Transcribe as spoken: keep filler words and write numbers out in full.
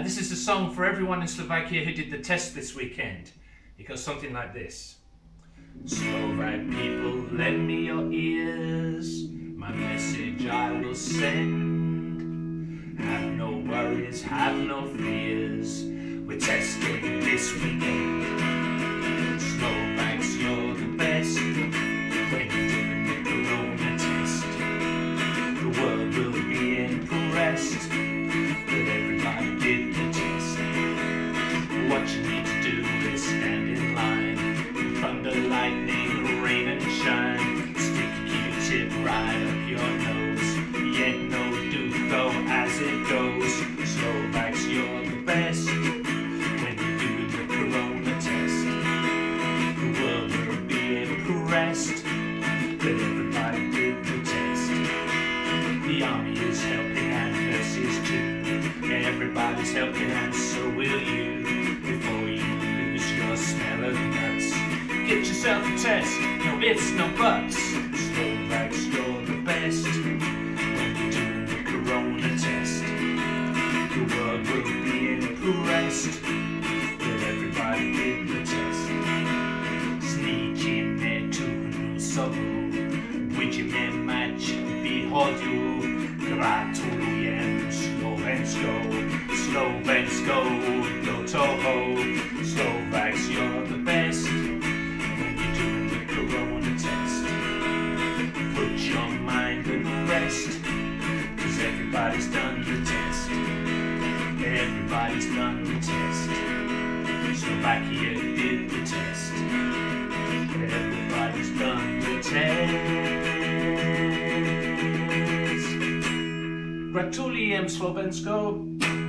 this is a song for everyone in Slovakia who did the test this weekend. It goes something like this. Slovak people, lend me your ears, my message I will send. Have no worries, have no fears, we're testing this weekend. Slovaks, you're the best when you're doing the corona test. The world will be impressed that everybody did the test. What you need to do is stand in line, thunder, lightning, rain and shine. Stick a Q-tip right up your nose. Jednoducho as it goes. Slovaks, you're the best when you're doing the corona test. The world will be impressed that everybody did the test. The army is helping and nurses too. Everybody's helping and so will you. Before you lose your smell of nuts, get yourself a test, no ifs, no buts. Slovaks, you're the best when you're doing the corona test. The world will be impressed that everybody did the test. Zničíme tu hnusobu, budeme mať výhodu. Gratulujem Slovensko, Slovensko, do toho. Slovaks, you're the best when you're doing the corona test. Put your mind at rest, cause everybody's done the test. Everybody's done the test. Slovakia did the test. Everybody's done the test. Gratulujem Slovensko.